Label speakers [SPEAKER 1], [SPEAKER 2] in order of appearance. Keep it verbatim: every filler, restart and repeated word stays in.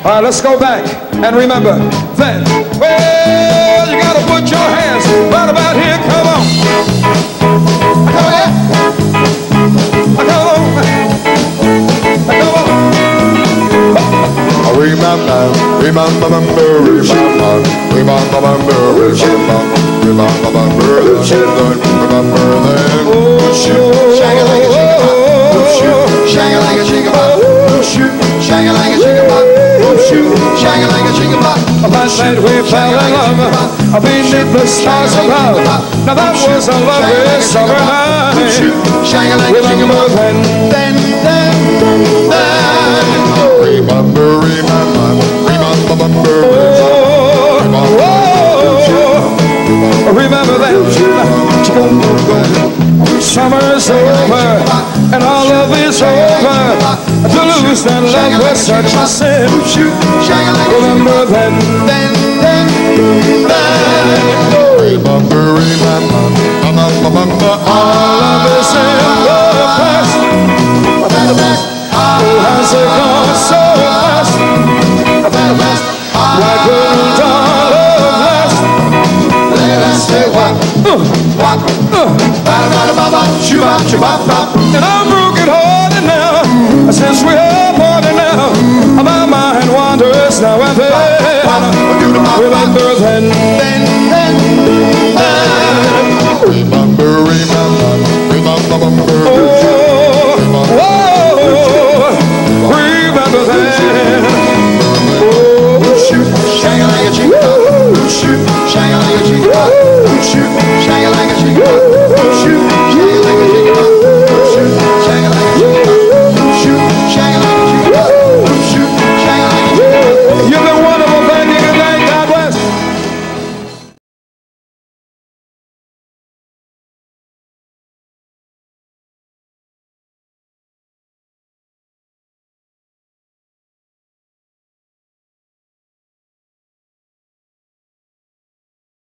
[SPEAKER 1] All right, let's go back and remember then. Well, you gotta put your hands right about here. Come on. Come on. Come on. Come on.
[SPEAKER 2] Remember, remember, remember, remember, remember, remember, remember, remember then.
[SPEAKER 1] Oh, shoot,
[SPEAKER 2] shake it like a chicken pop. Oh, shoot, shake it like a chicken pop. Oh, shoot, shake it like a chicken pop. Oh, shoot, shake it like a chicken pop.
[SPEAKER 1] Last night we fell in love beneath the stars above. Now that was a lovely summer night. Remember then, then, then, then.
[SPEAKER 2] Remember, remember, remember, remember.
[SPEAKER 1] Oh, oh, remember then. Summer's over and all love is over. To lose that love was such a sin. Remember then, then, then, then.
[SPEAKER 2] Remember, remember, remember, remember.
[SPEAKER 1] All love is in the past. Oh, has it gone so fast? Why couldn't our love last? And I'm broken hearted now, since we are parted now. My mind wanders now and then. Remember then, then, then, then.
[SPEAKER 2] Remember, remember, remember, remember.
[SPEAKER 1] Oh, oh, remember then. Oh,
[SPEAKER 2] shoot, shang like a chicken pop. Shoot, shang like a chicken pop. Shoot.